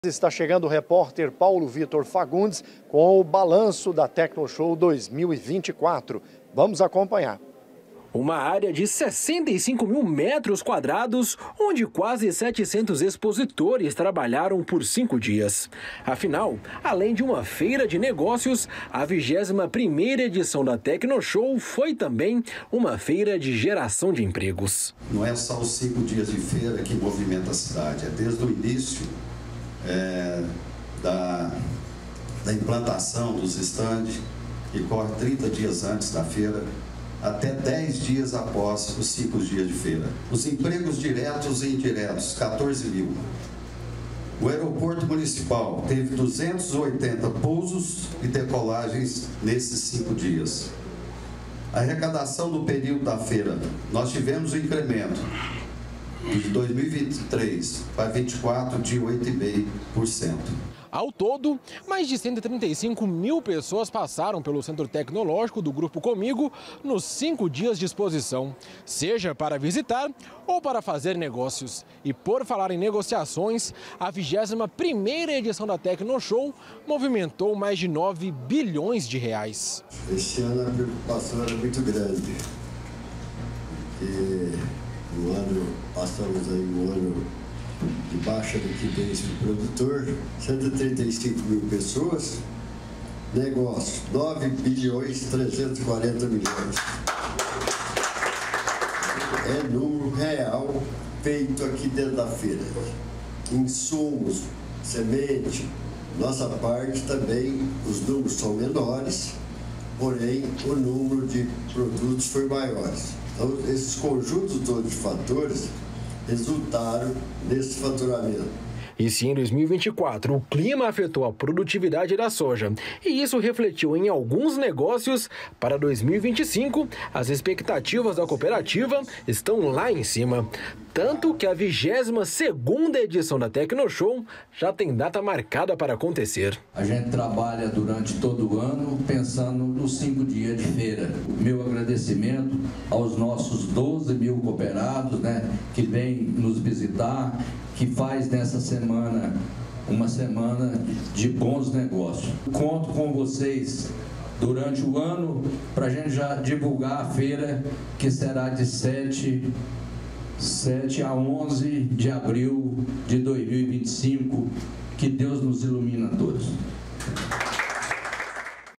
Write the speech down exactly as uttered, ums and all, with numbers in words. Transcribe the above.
Está chegando o repórter Paulo Vitor Fagundes com o balanço da Tecnoshow dois mil e vinte e quatro. Vamos acompanhar. Uma área de sessenta e cinco mil metros quadrados, onde quase setecentos expositores trabalharam por cinco dias. Afinal, além de uma feira de negócios, a vigésima primeira edição da Tecnoshow foi também uma feira de geração de empregos. Não é só os cinco dias de feira que movimenta a cidade, é desde o início é, da, da implantação dos estandes, que corre trinta dias antes da feira, até dez dias após os cinco dias de feira. Os empregos diretos e indiretos, quatorze mil. O aeroporto municipal teve duzentos e oitenta pousos e decolagens nesses cinco dias. A arrecadação do período da feira, nós tivemos um incremento de dois mil e vinte e três para vinte e quatro de oito vírgula cinco por cento. Ao todo, mais de cento e trinta e cinco mil pessoas passaram pelo Centro Tecnológico do Grupo Comigo nos cinco dias de exposição, seja para visitar ou para fazer negócios. E por falar em negociações, a vigésima primeira edição da Tecnoshow movimentou mais de nove bilhões de reais. Esse ano a preocupação era muito grande, porque no ano, passamos aí um ano de baixa liquidez para o produtor, cento e trinta e cinco mil pessoas, negócio nove bilhões trezentos e quarenta milhões. É número real feito aqui dentro da feira. Insumos, semente, nossa parte também, os números são menores, porém o número de produtos foi maior. Então, esses conjuntos todos de fatores resultaram nesse faturamento. E se em dois mil e vinte e quatro o clima afetou a produtividade da soja e isso refletiu em alguns negócios, para dois mil e vinte e cinco as expectativas da cooperativa estão lá em cima. Tanto que a vigésima segunda edição da Tecnoshow já tem data marcada para acontecer. A gente trabalha durante todo o ano pensando nos cinco dias de feira. Meu agradecimento aos nossos doze mil cooperados, né, que vêm nos visitar, que faz dessa semana uma semana de bons negócios. Conto com vocês durante o ano para a gente já divulgar a feira, que será de sete a onze de abril de dois mil e vinte e cinco. Que Deus nos ilumine a todos.